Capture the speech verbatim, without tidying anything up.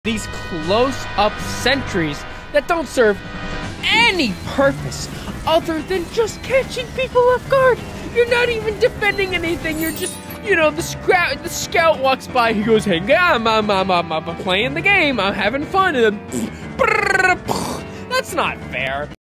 These close-up sentries that don't serve any purpose other than just catching people off guard. You're not even defending anything. You're just, you know, the scout, the scout walks by. He goes, "Hey, I'm, I'm, I'm, I'm, I'm playing the game. I'm having fun." And then, that's not fair.